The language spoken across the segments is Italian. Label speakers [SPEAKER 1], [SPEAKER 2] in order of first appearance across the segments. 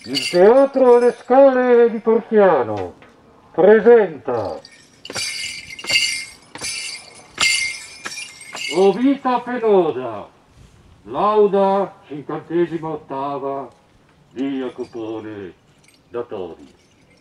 [SPEAKER 1] Il Teatro alle Scale di Portiano presenta O vita penosa, lauda 58ª di Jacopone da Todi.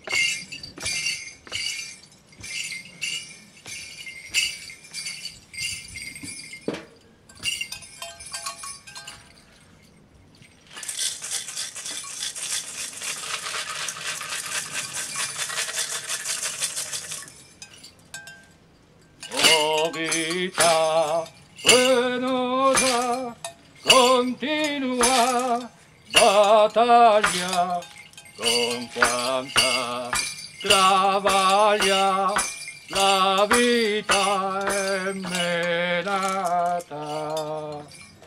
[SPEAKER 1] O vita penosa, continua battaglia, con quanta travaglia la vita è menata.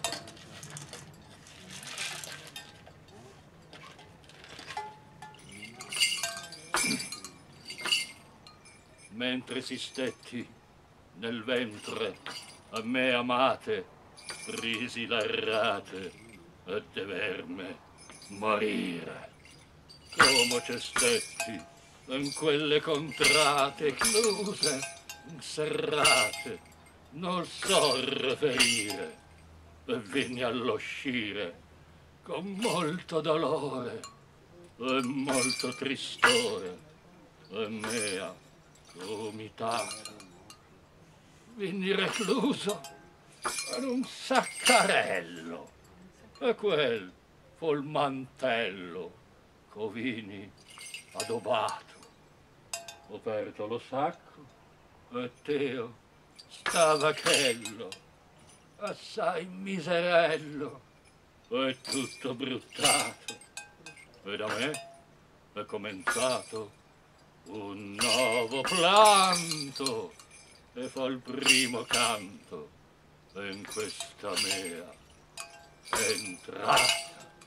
[SPEAKER 1] Mentre si stetti nel ventre a me amate, prisi l'arrate a deverme morire. Come ci stetti in quelle contrate chiuse, serrate, non so riferire, e venni all'uscire con molto dolore e molto tristore, e mea comitata. Venni recluso in un saccarello, e quel fu il mantello co vini adobato. Aperto lo sacco e Teo stava chello, assai miserello e tutto bruttato. E da me è cominciato un nuovo planto, e fa il primo canto in questa mea entrata.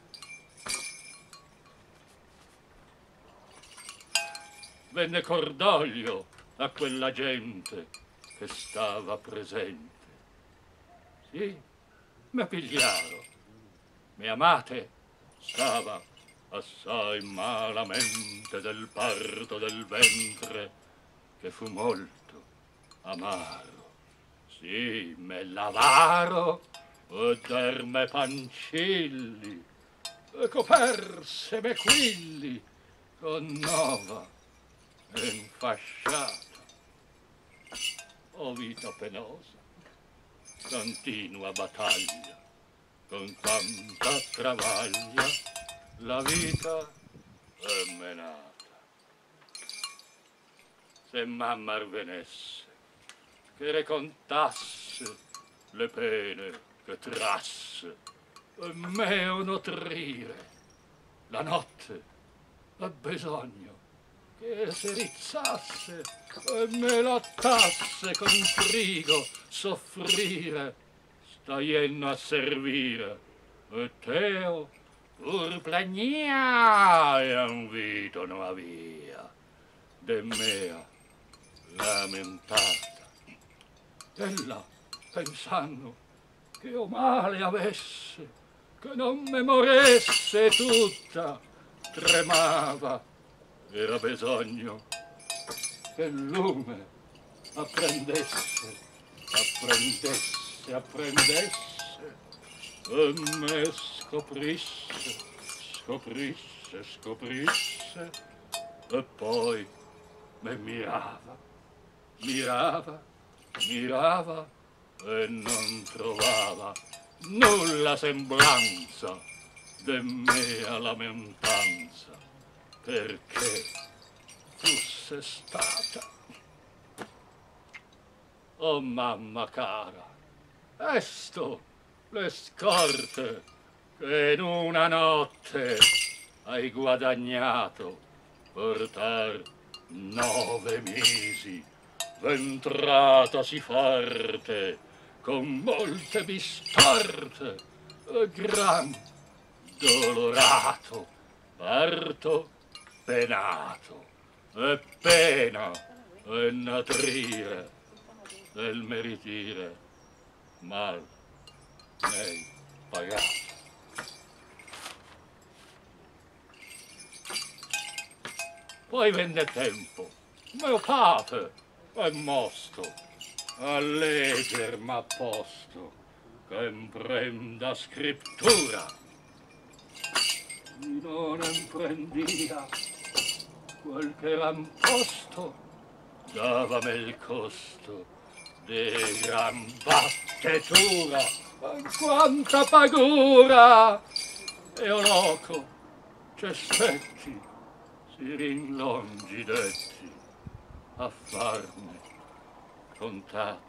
[SPEAKER 1] Venne cordoglio a quella gente che stava presente. Sì, mi pigliaro, mi amate stava assai malamente del parto del ventre, che fu molto amaro. Sì, me l'avaro e derme pancilli, e coperse me quilli con nova e infasciata. O vita penosa, continua battaglia, con quanta travaglia la vita è menata. Se mamma venesse, che recontasse le pene che trasse, e me nutrire la notte ha bisogno che si rizzasse e me lattasse con frigo soffrire, staienno a servire, e Teo pur plagnia e un vito non avia de mea lamentata. Ella, pensando che io male avesse, che non me moresse tutta, tremava. Era bisogno che il lume apprendesse, e me scoprisse, e poi me mirava e non trovava nulla semblanza de mea lamentanza, perché fosse stata. Oh mamma cara, esto le scorte che in una notte hai guadagnato, portar 9 mesi ventrata si forte, con molte bistorte, e gran dolorato, parto penato, e pena e natrire del meritire mal nei pagato.
[SPEAKER 2] poi venne tempo, mio pape è mosto, a legger m'ha posto, che imprenda scrittura, non imprendia quel che eran posto, davame il costo di gran battetura, quanta pagura, e o loco, c'è spetti, si rinlongi detti a farne contata.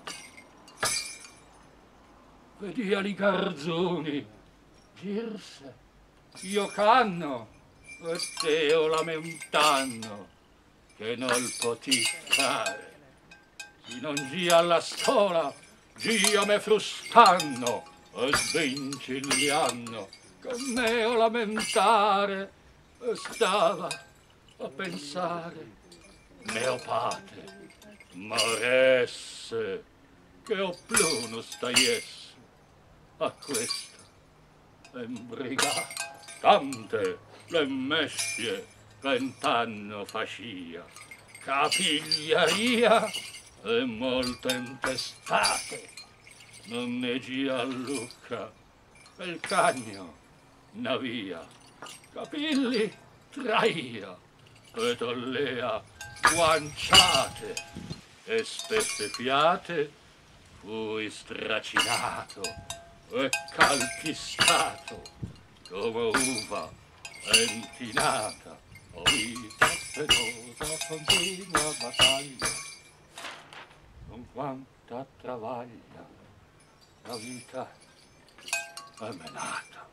[SPEAKER 2] Vedi ali garzoni, girse, io canno, e Teo lamentanno, che non potì fare. Si non gia alla scuola, gia me frustanno, e svinciglianno, con me o lamentare, e stava a pensare, meo pate, moresse, che o più non staiesse a questo embriga, tante le messie 20 anni facia, capigliaria e molte intestate, non ne gia a Lucca, il cagno navia, capilli traia, e tollea guanciate, e spesse fiate fui stracinato e calpistato come uva entinata, o vita penosa continua battaglia, con quanta travaglia la vita è menata.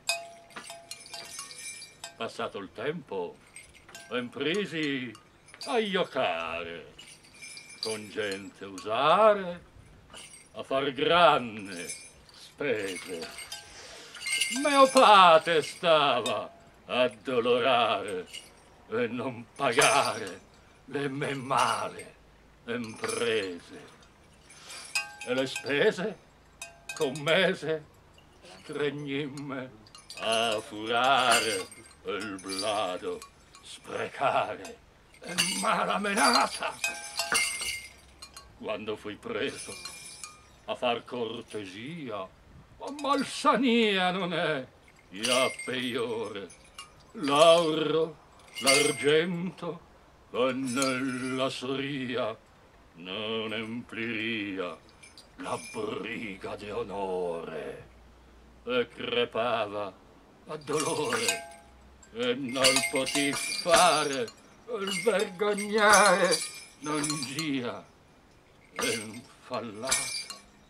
[SPEAKER 2] Passato il tempo, impresi a giocare, con gente usare, a far grande spese. Mio pate stava a dolorare e non pagare le me male imprese. E le spese, commese, stregnimme a furare il blado, sprecare e malamenata. Quando fui preso a far cortesia, ma malsania non è, ia peiore, l'auro, l'argento, e nella soria non empliria la briga di onore, e crepava a dolore, e non potì fare il vergognare, non gia infallata.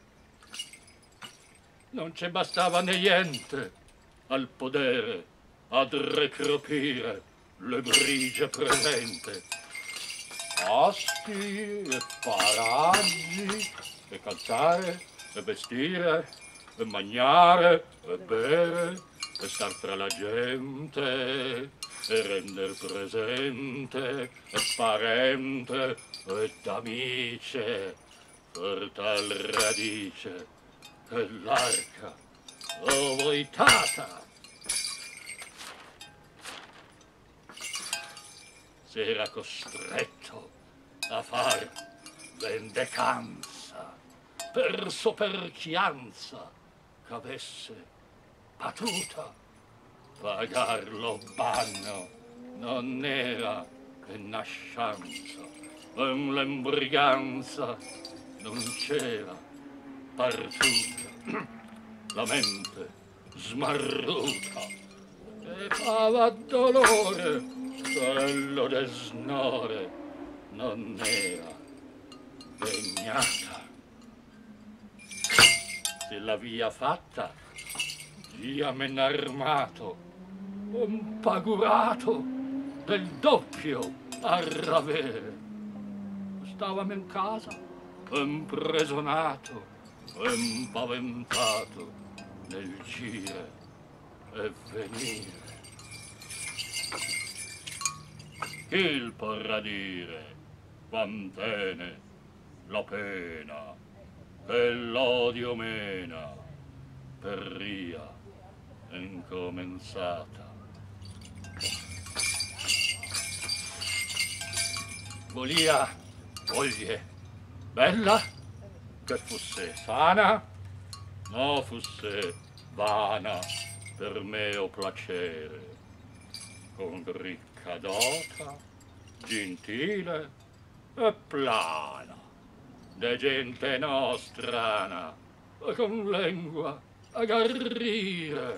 [SPEAKER 2] Non ci bastava niente al podere ad recropire le brigie presente. Asti e paraggi, e calzare, e vestire, e mangiare, e bere, e star tra la gente, e render presente, e parente, ed amice, per tal radice, che l'arca ovoitata s'era costretto a far vendecanza per soperchianza ch'avesse patuta. Pagar lo banno non era che nascianza, l'embriganza non c'era partuta. La mente smarruta e fava dolore, quello desnore non era degnata. Se la via fatta, via men armato, un pagurato del doppio a ravere. Stavamo in casa, impresonato, impaventato nel gire e venire. Chi porrà dire quantene la pena e l'odio mena per ria incomensata? volia moglie bella, che fosse sana, no fosse vana, per meo placere, con ricca dota, gentile e plana, de gente nostrana, con lingua aggarrire,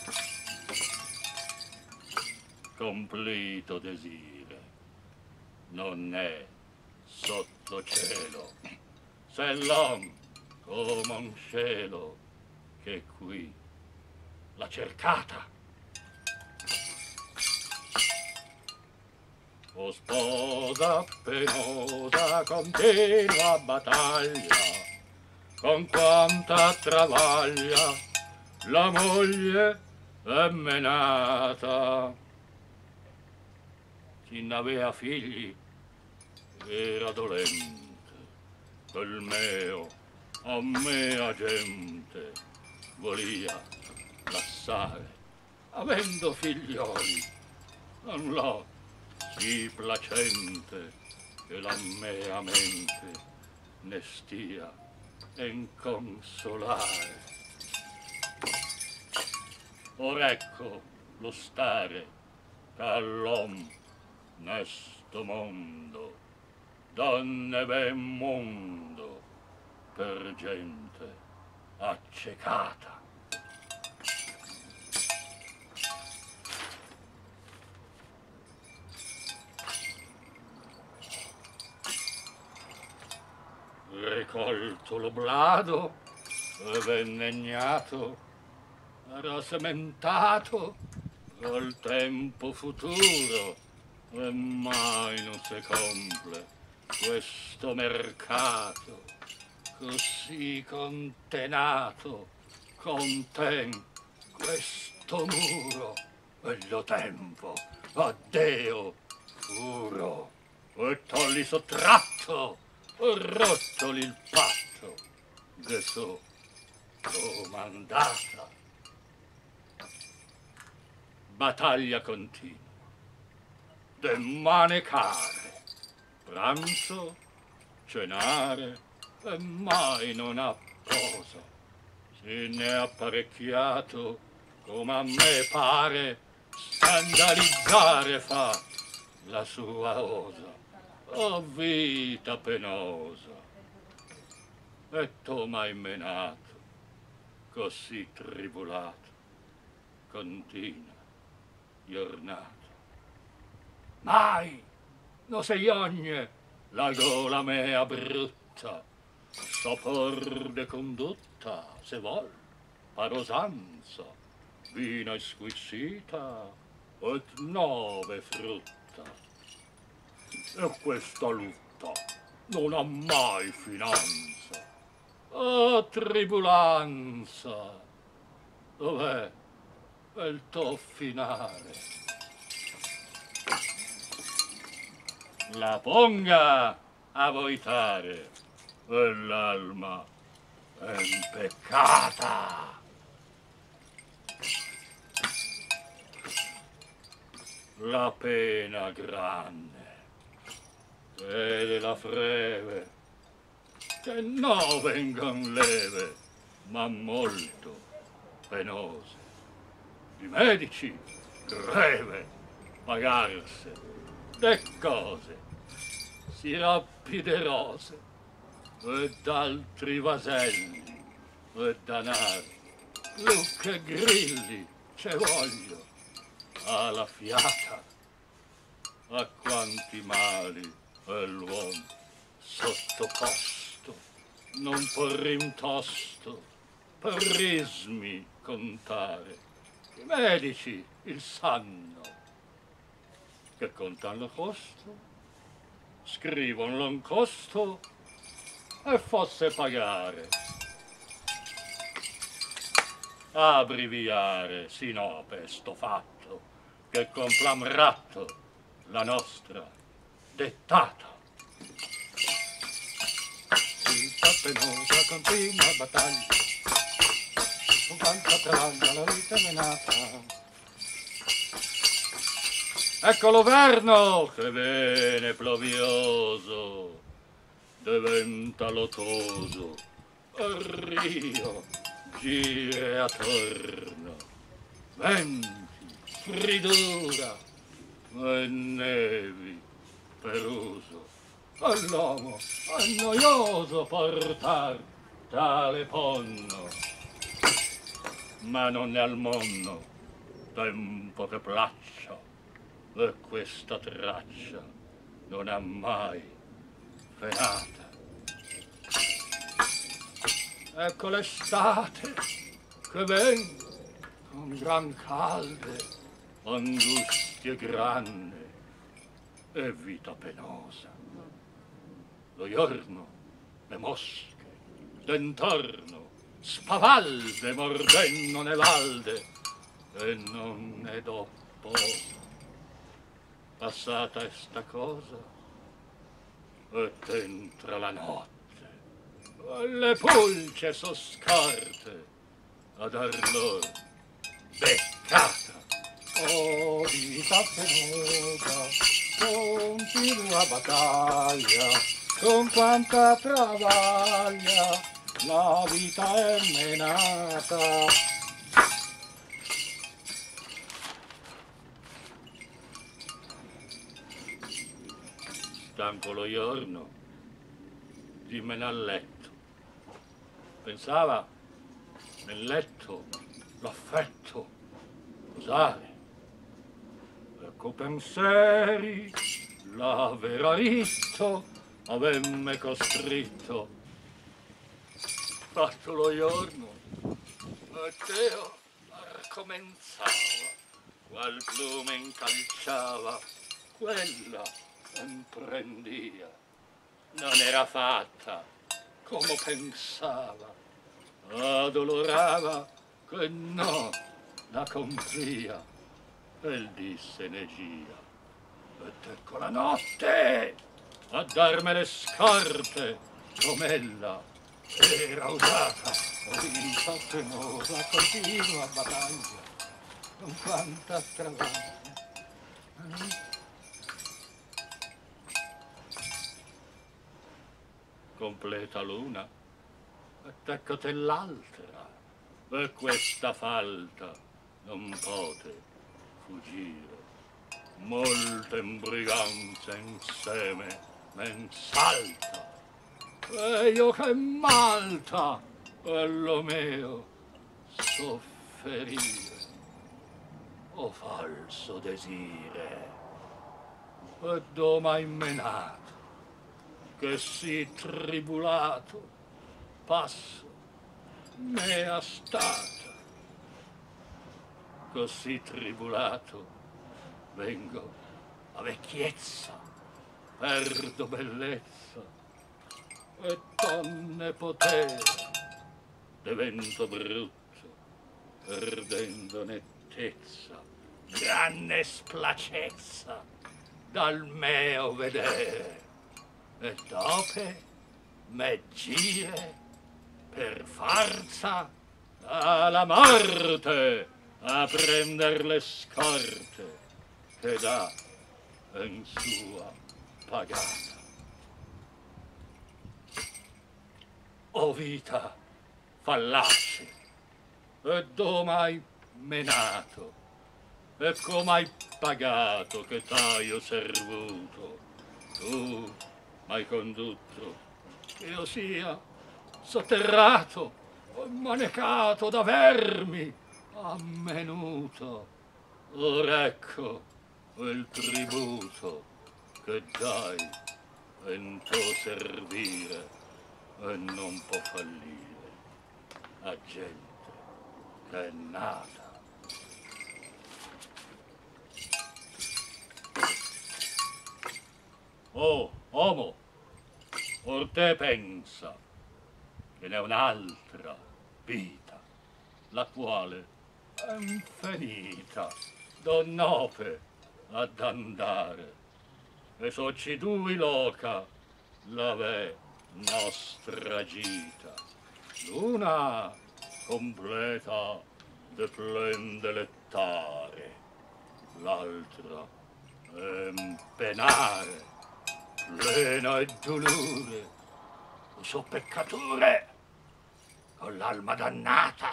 [SPEAKER 2] completo desire, non è sotto cielo, se l'om come un cielo che qui l'ha cercata. O sposa penosa, continua battaglia, con quanta travaglia la moglie è menata. Chi n'avea figli era dolente, quel meo a mea gente volia lassare, avendo figlioli non l'ho sì placente che la mea mente ne stia in consolare. Or ecco lo stare all'om nesto mondo, donne ben mondo, per gente accecata. Ricolto l'oblado e vennegnato, rasementato col tempo futuro, e mai non si comple questo mercato così contenato, conten questo muro, e lo tempo a Deo furo, e tolli sottratto, ho rottoli il patto che so comandata. Battaglia continua, de manecare, pranzo, cenare, e mai non apposa. Se ne è apparecchiato, come a me pare, scandalizzare fa la sua osa. Oh vita penosa, e tu m'hai menato, così tribolato, continua giornata. Mai non sei ogne la gola mea brutta, sopor de condotta, se vol, parosanza, vina squisita, et nove frutta. E questa lutta non ha mai finanza. Oh, tribulanza, dov'è il tuo finale? La ponga a voitare, e l'alma è impeccata. La pena grande e della freve, che no vengon leve, ma molto penose. I medici greve pagarse de cose sirappi de rose ed altri vaselli e danari, lucche e grilli ce voglio alla fiata. A quanti mali è l'uomo sottoposto, non può rimtosto per rismi contare. I medici il sanno, che contan lo costo, scrivono un costo e fosse pagare. Abbreviare sinope sto fatto, che complam ratto la nostra dettata. Vita penosa, continua battaglia, con quanta travaglia la vita menata. Eccolo verno, che viene plovioso, diventa lotoso, il rio gira attorno, venti, fridura e nevi peruso. All'uomo è noioso portar tale ponno, ma non è al mondo tempo che placcia, e questa traccia non ha mai fenata. Ecco l'estate che ven con gran calde, angustie grandi e vita penosa. Lo giorno le mosche d'intorno spavalde mordendo ne valde e non ne do posa. Passata sta cosa e entra la notte, le pulce so scarte a dar loro beccata. Oh, vita penosa, continua battaglia, con quanta travaglia la vita è menata. Stanco lo giorno, dimmene a letto. Pensava nel letto l'affetto usare. Ecco pensieri, la vera ritto avemme costritto. Fatto lo giorno, e Teo cominciava, qual plume incalciava, quella imprendia. Non era fatta come pensava, addolorava che no la compria, e disse negia. Ed ecco la notte a darme le scorte, com'ella era usata. Vita penosa, continua battaglia, con quanta travaglia. Completa l'una, ed eccoti l'altra, e questa falta non pote fuggire. Molte imbriganze insieme men salta, e io che malta quello mio sofferire. O falso desire, e do m'hai menato, che sì tribulato passo mea stata. Così tribulato vengo a vecchiezza, perdo bellezza e donne potere, divento brutto, perdendo nettezza, grande splacezza dal meo vedere, e dopo me gire per forza alla morte a prender le scorte che dà in sua pagata. O vita fallace, e do m'hai menato, e come hai pagato che t'aio servuto, tu m'hai condotto che io sia sotterrato, manecato da vermi, ammenuto. Or ecco il tributo che dai in tuo servire, e non può fallire a gente che è nata. Oh, uomo, or te pensa che n'è un'altra vita, la quale è infinita, donnope ad andare, e soci due loca la ve nostra gita. L'una completa de plen delettare, l'altra penare, lena e dolore, so peccature, con l'alma dannata.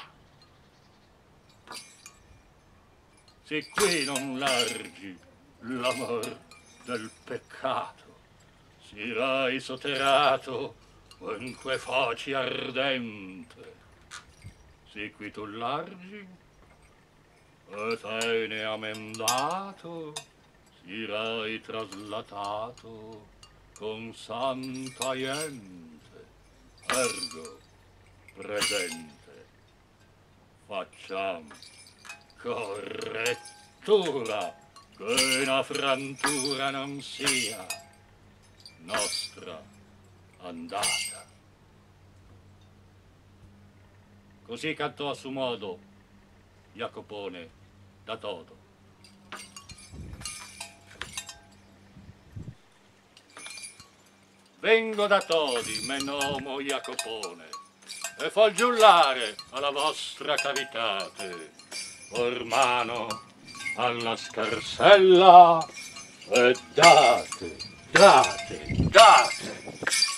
[SPEAKER 2] Se qui non largi l'amor del peccato, sirai sotterrato in que foci ardente. Se qui tu largi, e te ne amendato, sirai traslatato con santa gente. Ergo, presente, facciamo correttura, che una frantura non sia nostra andata. Così cantò a suo modo Jacopone da Todo. Vengo da Todi, me nomo Jacopone, e fol giullare alla vostra cavitate, or mano alla scarsella, e date, date, date.